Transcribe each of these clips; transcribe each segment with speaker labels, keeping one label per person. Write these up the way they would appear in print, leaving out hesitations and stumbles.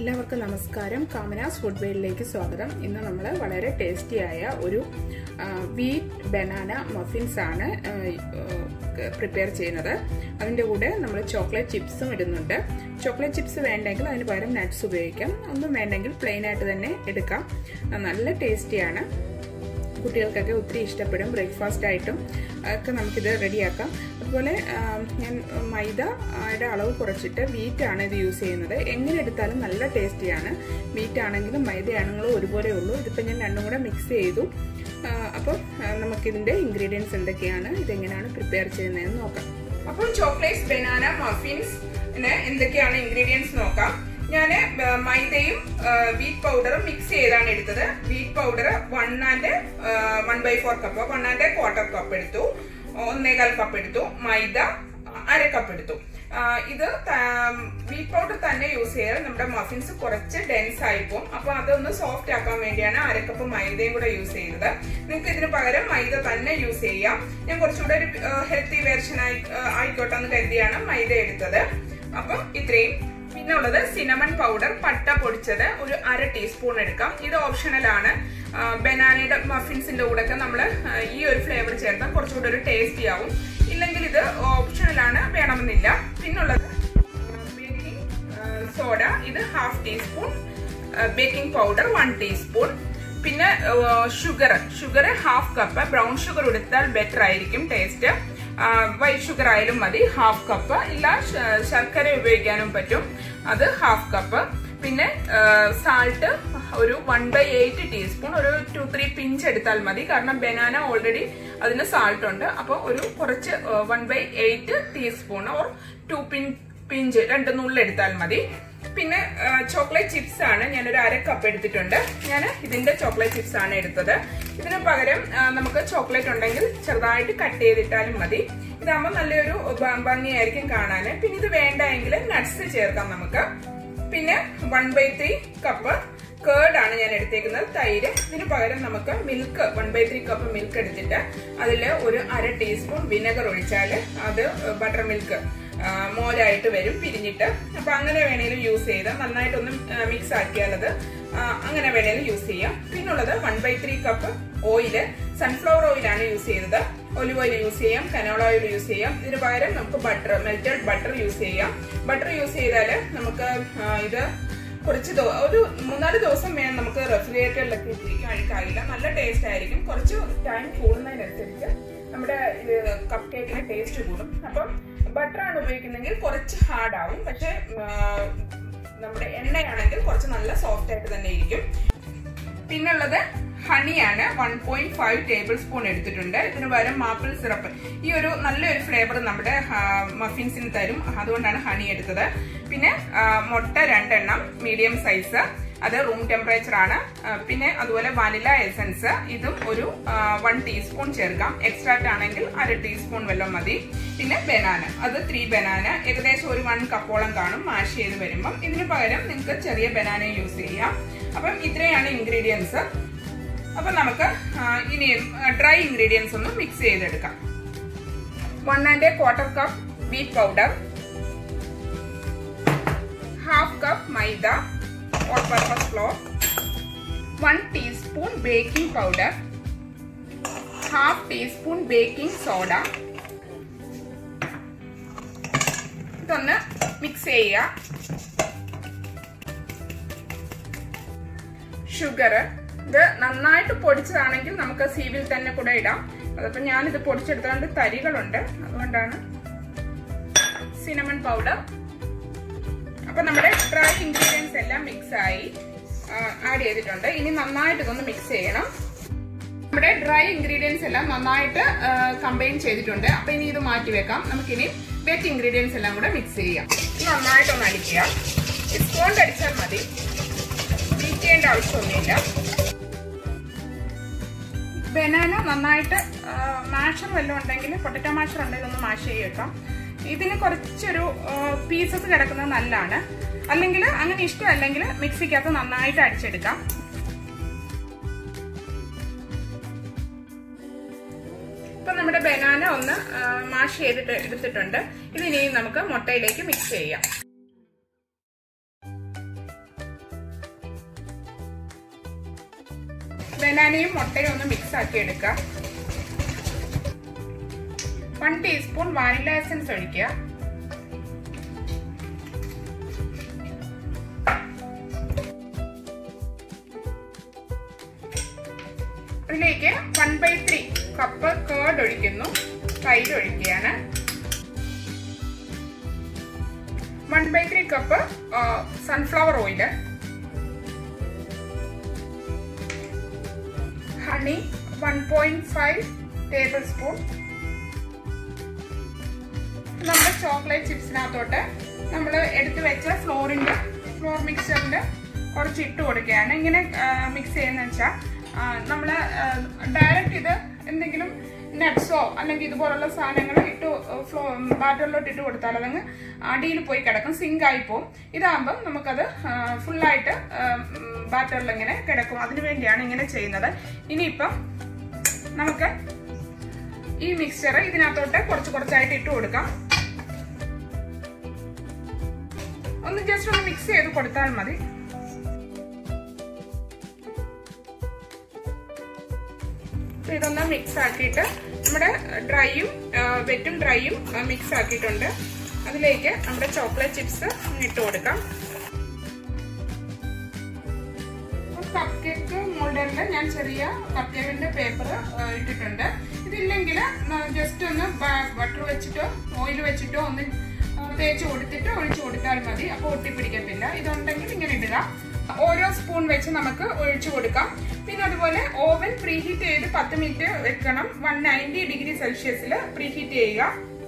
Speaker 1: എല്ലാവർക്കും നമസ്കാരം. കാമനാസ് ഫുഡ് വേയിലേക്ക് സ്വാഗതം. ഇന്ന് നമ്മൾ വളരെ ടേസ്റ്റിയായ ഒരു വീറ്റ് ബനാന മഫിൻസ് ആണ് പ്രിപ്പയർ ചെയ്യുന്നത്. അതിൻ്റെ കൂടെ നമ്മൾ ചോക്ലേറ്റ് ചിപ്സും ഇടുന്നുണ്ട്. ചോക്ലേറ്റ് ചിപ്സ് വേണ്ടെങ്കിൽ അതിന് പകരം നട്ട്സ് ഉപയോഗിക്കാം. ഒന്നും വേണ്ടെങ്കിൽ പ്ലെയിൻ ആയിട്ട് തന്നെ എടുക്കാം. നല്ല ടേസ്റ്റിയാണ്. കുട്ടികൾക്കൊക്കെ ഒത്തിരി ഇഷ്ടപ്പെടും. ബ്രേക്ക്ഫാസ്റ്റ് ആയിട്ടും ഒക്കെ നമുക്കിത് റെഡിയാക്കാം. അതുപോലെ ഞാൻ മൈദയുടെ അളവ് കുറച്ചിട്ട് വീറ്റാണ് ഇത് യൂസ് ചെയ്യുന്നത്. എങ്ങനെ എടുത്താലും നല്ല ടേസ്റ്റിയാണ്. വീറ്റാണെങ്കിലും മൈദയാണെങ്കിലും ഒരുപോലെ ഉള്ളൂ. ഇതിപ്പോൾ ഞാൻ രണ്ടും കൂടെ മിക്സ് ചെയ്തു. അപ്പം നമുക്കിതിൻ്റെ ഇൻഗ്രീഡിയൻസ് എന്തൊക്കെയാണ്, ഇതെങ്ങനെയാണ് പ്രിപ്പയർ ചെയ്യുന്നതെന്ന് നോക്കാം. അപ്പം ചോക്ലേറ്റ് ബനാന മഫിൻസ് എന്തൊക്കെയാണ് ഇൻഗ്രീഡിയൻസ് നോക്കാം. ഞാൻ മൈദയും വീറ്റ് പൗഡറും മിക്സ് ചെയ്താണ് എടുത്തത്. വീറ്റ് പൗഡർ 1/4 കപ്പ്, 1¼ കപ്പ് എടുത്തു. 1/4 കപ്പ് എടുത്തു. മൈദ 1/2 കപ്പ് എടുത്തു. ഇത് വീറ്റ് പൗഡർ തന്നെ യൂസ് ചെയ്താൽ നമ്മുടെ മഫിൻസ് കുറച്ച് ഡെൻസ് ആയിപ്പോവും. അപ്പൊ അതൊന്ന് സോഫ്റ്റ് ആക്കാൻ വേണ്ടിയാണ് 1/2 കപ്പ് മൈദയും കൂടെ യൂസ് ചെയ്തത്. നിങ്ങൾക്ക് ഇതിന് പകരം മൈദ തന്നെ യൂസ് ചെയ്യാം. ഞാൻ കുറച്ചുകൂടെ ഒരു ഹെൽത്തി വേർഷൻ ആയിക്കോട്ടെ എന്ന് കരുതിയാണ് മൈദ എടുത്തത്. അപ്പം ഇത്രയും. പിന്നെ ഉള്ളത് സിനമൺ പൗഡർ, പട്ട പൊടിച്ചത് ഒരു 1/2 ടീസ്പൂൺ എടുക്കാം. ഇത് ഓപ്ഷണൽ ആണ്. ബനാനയുടെ മഫിൻസിന്റെ കൂടെ ഒക്കെ നമ്മൾ ഈ ഒരു ഫ്ലേവർ ചേർത്താൽ കുറച്ചുകൂടെ ഒരു ടേസ്റ്റി ആവും. ഇല്ലെങ്കിൽ ഇത് ഓപ്ഷണൽ ആണ്, വേണമെന്നില്ല. പിന്നുള്ളത് ബേക്കിംഗ് സോഡ, ഇത് 1/2 ടീസ്പൂൺ. Baking powder 1 teaspoon. പിന്നെ ഷുഗർ 1/2 കപ്പ്. ബ്രൗൺ ഷുഗർ എടുത്താൽ ബെറ്റർ ആയിരിക്കും ടേസ്റ്റ്. വൈറ്റ് ഷുഗർ ആയാലും മതി. 1/2 കപ്പ്. ഇല്ല ശർക്കര ഉപയോഗിക്കാനും പറ്റും. അത് 1/2 കപ്പ്. പിന്നെ സാൾട്ട് ഒരു 1/8 ടീസ്പൂൺ. ഒരു 2-3 പിഞ്ച് എടുത്താൽ മതി. കാരണം ബനാന ഓൾറെഡി അതിന് സാൾട്ട് ഉണ്ട്. അപ്പോൾ ഒരു കുറച്ച് 1/8 ടീസ്പൂൺ ഓർ 2 പിഞ്ച് 2 നുള്ളെടുത്താൽ മതി. പിന്നെ ചോക്ലേറ്റ് ചിപ്സ് ആണ്. ഞാനൊരു 1/2 കപ്പ് എടുത്തിട്ടുണ്ട്. ഞാൻ ഇതിന്റെ ചോക്ലേറ്റ് ചിപ്സ് ആണ് എടുത്തത്. ഇതിന് പകരം നമുക്ക് ചോക്ലേറ്റ് ഉണ്ടെങ്കിൽ ചെറുതായിട്ട് കട്ട് ചെയ്തിട്ടാലും മതി. ഇതാകുമ്പോൾ നല്ലൊരു ഭംഗിയായിരിക്കും കാണാൻ. പിന്നെ ഇത് വേണ്ട എങ്കിൽ നട്ട്സ് ചേർക്കാം നമുക്ക്. പിന്നെ 1/3 കപ്പ് കേർഡ് ആണ് ഞാൻ എടുത്തേക്കുന്നത്, തൈര്. ഇതിന് പകരം നമുക്ക് മിൽക്ക് 1/3 കപ്പ് മിൽക്ക് എടുത്തിട്ട് അതിൽ ഒരു 1/2 ടീസ്പൂൺ വിനെഗർ ഒഴിച്ചാൽ അത് ബട്ടർ മിൽക്ക് മോരായിട്ട് വരും പിരിഞ്ഞിട്ട്. അപ്പൊ അങ്ങനെ വേണേലും യൂസ് ചെയ്താൽ, നന്നായിട്ടൊന്ന് മിക്സ് ആക്കിയാൽ അത് അങ്ങനെ വേണേലും യൂസ് ചെയ്യാം. പിന്നുള്ളത് 1/3 കപ്പ് ഓയില്. സൺഫ്ലവർ ഓയിലാണ് യൂസ് ചെയ്തത്. ഒലിവ് ഓയിൽ യൂസ് ചെയ്യാം, കനോള ഓയിൽ യൂസ് ചെയ്യാം. ഇതിന് പകരം നമുക്ക് ബട്ടർ, മെൽറ്റഡ് ബട്ടർ യൂസ് ചെയ്യാം. ബട്ടർ യൂസ് ചെയ്താൽ നമുക്ക് ഇത് കുറച്ച് ഒരു 3-4 ദിവസം വേണം നമുക്ക് റെഫ്രിജറേറ്ററിലൊക്കെ ഇട്ടിരിക്കും. അഴുക്കാകില്ല, നല്ല ടേസ്റ്റ് ആയിരിക്കും. കുറച്ച് ടൈം കൂടുന്നതിനനുസരിച്ച് നമ്മുടെ കപ്പ് കേക്കിന് ടേസ്റ്റ് കൂടും. അപ്പം ബട്ടറാണ് ഉപയോഗിക്കുന്നെങ്കിൽ കുറച്ച് ഹാർഡ് ആവും. പക്ഷെ നമ്മുടെ എണ്ണയാണെങ്കിൽ കുറച്ച് നല്ല സോഫ്റ്റ് ആയിട്ട് തന്നെ ഇരിക്കും. പിന്നുള്ളത് ഹണിയാണ്. 1.5 ടേബിൾ സ്പൂൺ എടുത്തിട്ടുണ്ട്. ഇതിന് പകരം മാപ്പിൾ സിറപ്പ്. ഈ ഒരു നല്ലൊരു ഫ്ലേവർ നമ്മുടെ മഫിൻസിന് തരും. അതുകൊണ്ടാണ് ഹണി എടുത്തത്. പിന്നെ മുട്ട 2 എണ്ണം, മീഡിയം സൈസ്. അത് റൂം ടെമ്പറേച്ചർ ആണ്. പിന്നെ അതുപോലെ വനില എസൻസ്, ഇതും ഒരു 1 ടീസ്പൂൺ ചേർക്കാം. എക്സ്ട്രാക്ട് ആണെങ്കിൽ 1/2 ടീസ്പൂൺ വെള്ളം മതി. പിന്നെ ബനാന, അത് 3 ബനാന, ഏകദേശം ഒരു 1 കപ്പോളം കാണും മാഷ് ചെയ്ത് വരുമ്പം. ഇതിന് പകരം നിങ്ങൾക്ക് ചെറിയ ബനാന യൂസ് ചെയ്യാം. അപ്പം ഇത്രയാണ് ഇൻഗ്രീഡിയൻസ്. അപ്പൊ നമുക്ക് ഇനി ഡ്രൈ ഇൻഗ്രീഡിയൻസ് ഒന്ന് മിക്സ് ചെയ്തെടുക്കാം. 1¼ cup wheat powder, 1/2 cup maida, all purpose flour, 1 teaspoon baking powder, 1/2 teaspoon baking soda. ഇതൊന്ന് മിക്സ് ചെയ്യുക. ഷുഗർ, ഇത് നന്നായിട്ട് പൊടിച്ചതാണെങ്കിൽ നമുക്ക് സീവിൽ തന്നെ കൂടെ ഇടാം. അതപ്പോൾ ഞാനിത് പൊടിച്ചെടുത്തുകൊണ്ട് തരികളുണ്ട്, അതുകൊണ്ടാണ്. Cinnamon powder. അപ്പൊ നമ്മുടെ ഡ്രൈ ഇൻഗ്രീഡിയൻസ് എല്ലാം മിക്സ് ആയി ആഡ് ചെയ്തിട്ടുണ്ട്. ഇനി നന്നായിട്ട് ഇതൊന്ന് മിക്സ് ചെയ്യണം. നമ്മുടെ ഡ്രൈ ഇൻഗ്രീഡിയൻസ് എല്ലാം നന്നായിട്ട് കമ്പൈൻ ചെയ്തിട്ടുണ്ട്. അപ്പൊ ഇനി ഇത് മാറ്റി വെക്കാം. നമുക്കിനി വെറ്റ് ഇൻഗ്രീഡിയൻസ് എല്ലാം കൂടെ മിക്സ് ചെയ്യാം. നന്നായിട്ടൊന്ന് അടിക്കുക. സ്പൂൺ അടിച്ചാൽ മതി, ബീറ്റ് ചെയ്യേണ്ട ആവശ്യമൊന്നുമില്ല. ബനാന നന്നായിട്ട് മാഷർ വല്ലതും ഉണ്ടെങ്കിൽ, പൊട്ടറ്റോ മാഷർ ഉണ്ടെങ്കിൽ ഒന്ന് മാഷ് ചെയ്യേക്കാം. ഇതിന് കുറച്ചൊരു പീസസ് കിടക്കുന്നത് നല്ലതാണ്. അല്ലെങ്കിൽ അങ്ങനെ ഇഷ്ടമല്ലെങ്കിൽ മിക്സിക്കകത്ത് നന്നായിട്ട് അടിച്ചെടുക്കാം. ഇപ്പൊ നമ്മുടെ ബനാന ഒന്ന് മാഷ് ചെയ്തിട്ട് എടുത്തിട്ടുണ്ട്. ഇതിനി നമുക്ക് മുട്ടയിലേക്ക് മിക്സ് ചെയ്യാം. ബനാനയും മുട്ടയും ഒന്ന് മിക്സ് ആക്കി എടുക്കുക. 1 ടീസ്പൂൺ വാനില എസൻസ് ഒഴിക്കുക. അതിലേക്ക് 1/3 കപ്പ് കേർഡ് ഒഴിക്കുന്നു. തൈര് ഒഴിക്കുകയാണ്. 1/3 cup sunflower oil, honey 1.5 tablespoon. നമ്മുടെ ചോക്ലേറ്റ് ചിപ്സിനകത്തോട്ട് നമ്മൾ എടുത്തു വെച്ച ഫ്ലോർ മിക്സറിൽ കുറച്ച് ഇട്ട് കൊടുക്കുകയാണ്. ഇങ്ങനെ മിക്സ് ചെയ്യുന്ന വെച്ചാൽ നമ്മൾ ഡയറക്റ്റ് ഇത് എന്തെങ്കിലും നട്ട്സോ അല്ലെങ്കിൽ ഇതുപോലുള്ള സാധനങ്ങൾ ഇട്ട് ബാറ്ററിലോട്ട് ഇട്ട് കൊടുത്താൽ അതങ്ങ് അടിയിൽ പോയി കിടക്കും, സിങ്ക് ആയി പോവും. ഇതാകുമ്പം നമുക്കത് ഫുള്ളായിട്ട് ബാറ്ററിൽ ഇങ്ങനെ കിടക്കും. അതിനു വേണ്ടിയാണ് ഇങ്ങനെ ചെയ്യുന്നത്. ഇനിയിപ്പം നമുക്ക് ഈ മിക്സ്ചർ ഇതിനകത്തോട്ട് കുറച്ചായിട്ട് ഇട്ട് കൊടുക്കാം. ഒന്ന് ജസ്റ്റ് ഒന്ന് മിക്സ് ചെയ്ത് കൊടുത്താൽ മതി. ഇതൊന്ന് മിക്സ് ആക്കിയിട്ട് നമ്മുടെ വെറ്റും ഡ്രൈയും മിക്സ് ആക്കിയിട്ടുണ്ട്. അതിലേക്ക് നമ്മുടെ ചോക്ലേറ്റ് ചിപ്സ് ഇട്ട് കൊടുക്കാം. കപ്പ് കേക്ക് മോൾഡറിൽ ഞാൻ ചെറിയ കപ്പ് കേക്കിന്റെ പേപ്പർ ഇട്ടിട്ടുണ്ട്. ഇതില്ലെങ്കിൽ ജസ്റ്റ് ഒന്ന് ബട്ടർ വെച്ചിട്ടോ ഓയിൽ വെച്ചിട്ടോ ഒന്ന് തേച്ച് കൊടുത്തിട്ട് ഒഴിച്ചു കൊടുത്താൽ മതി. അപ്പോൾ ഒട്ടിപ്പിടിക്കത്തില്ല. ഇതുണ്ടെങ്കിൽ ഇങ്ങനെ ഇടുക. ഓരോ സ്പൂൺ വെച്ച് നമുക്ക് ഒഴിച്ചു കൊടുക്കാം. പിന്നെ അതുപോലെ ഓവൻ പ്രീഹീറ്റ് ചെയ്ത് 10 മിനിറ്റ് വെക്കണം. 190 ഡിഗ്രി സെൽഷ്യസിൽ പ്രീഹീറ്റ് ചെയ്യുക.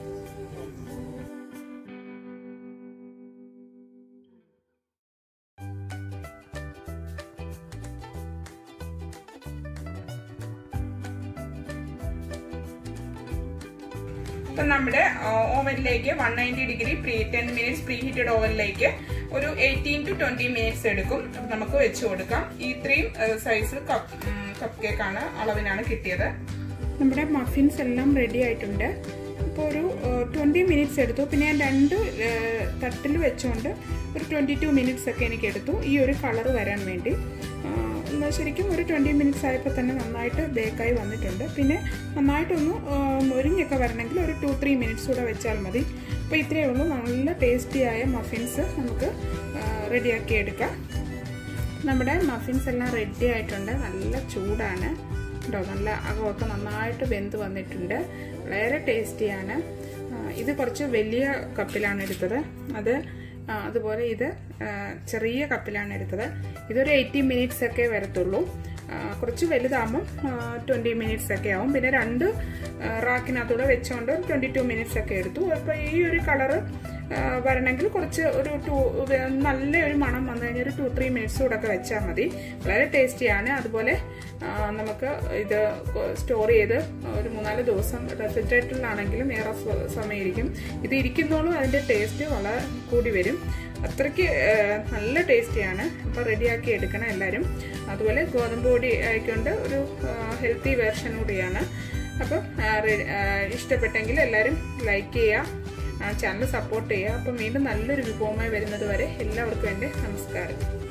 Speaker 1: അപ്പം നമ്മുടെ ഓവനിലേക്ക് 190 ഡിഗ്രി 10 മിനിറ്റ്സ് പ്രീ ഹീറ്റഡ് ഓവനിലേക്ക് ഒരു 18 to 20 മിനിറ്റ്സ് എടുക്കും. നമുക്ക് വെച്ച് കൊടുക്കാം. ഇത്രയും സൈസ് കപ്പ് കേക്കാണ് അളവിനാണ് കിട്ടിയത്. നമ്മുടെ മഫിൻസ് എല്ലാം റെഡി ആയിട്ടുണ്ട്. ഇപ്പോൾ ഒരു 20 മിനിറ്റ്സ് എടുത്തു. പിന്നെ ഞാൻ 2 തട്ടിൽ വെച്ചുകൊണ്ട് ഒരു 22 മിനിറ്റ്സ് ഒക്കെ എനിക്ക് എടുത്തു ഈ ഒരു കളർ വരാൻ വേണ്ടി. ശരിക്കും ഒരു 20 മിനിറ്റ്സ് ആയപ്പോൾ തന്നെ നന്നായിട്ട് ബേക്കായി വന്നിട്ടുണ്ട്. പിന്നെ നന്നായിട്ടൊന്ന് ഒരിഞ്ഞൊക്കെ വരണമെങ്കിൽ ഒരു 2-3 മിനിറ്റ്സ് കൂടെ വെച്ചാൽ മതി. അപ്പോൾ ഇത്രയേ ഉള്ളൂ. നല്ല ടേസ്റ്റിയായ മഫിൻസ് നമുക്ക് റെഡിയാക്കി എടുക്കാം. നമ്മുടെ മഫിൻസ് എല്ലാം റെഡി ആയിട്ടുണ്ട്. നല്ല ചൂടാണ് കേട്ടോ. നല്ല അകമൊക്കെ നന്നായിട്ട് വെന്ത് വന്നിട്ടുണ്ട്. വളരെ ടേസ്റ്റിയാണ്. ഇത് കുറച്ച് വലിയ കപ്പിലാണ് എടുത്തത്. അതുപോലെ ഇത് ചെറിയ കപ്പിലാണ് എടുത്തത്. ഇതൊരു 80 മിനിറ്റ്സ് ഒക്കെ വരത്തുള്ളൂ. കുറച്ച് വലുതാകുമ്പം 20 മിനിറ്റ്സ് ഒക്കെ ആവും. പിന്നെ 2 റാക്കിനകത്തൂടെ വെച്ചുകൊണ്ട് 22 മിനിറ്റ്സ് ഒക്കെ എടുത്തു. അപ്പോൾ ഈ ഒരു കളറ് വരണമെങ്കിൽ കുറച്ച് നല്ലൊരു മണം വന്നു കഴിഞ്ഞാൽ ഒരു 2-3 മിനിറ്റ്സ് കൂടെ ഒക്കെ വെച്ചാൽ മതി. വളരെ ടേസ്റ്റിയാണ്. അതുപോലെ നമുക്ക് ഇത് സ്റ്റോർ ചെയ്ത് ഒരു 3-4 ദിവസം റെഫ്രിജറേറ്ററിലാണെങ്കിലും ഏറെ സമയമായിരിക്കും. ഇത് ഇരിക്കുന്നോളും അതിൻ്റെ ടേസ്റ്റ് വളരെ കൂടി വരും. അത്രയ്ക്ക് നല്ല ടേസ്റ്റിയാണ്. അപ്പോൾ റെഡിയാക്കി എടുക്കണം എല്ലാവരും. അതുപോലെ ഗോതമ്പ് പൊടി ആയിക്കൊണ്ട് ഒരു ഹെൽത്തി വേർഷൻ കൂടിയാണ്. അപ്പം ഇഷ്ടപ്പെട്ടെങ്കിൽ എല്ലാവരും ലൈക്ക് ചെയ്യുക, ചാനൽ സപ്പോർട്ട് ചെയ്യുക. അപ്പം വീണ്ടും നല്ലൊരു വിഭവമായി വരുന്നത് വരെ എല്ലാവർക്കും എൻ്റെ നമസ്കാരം.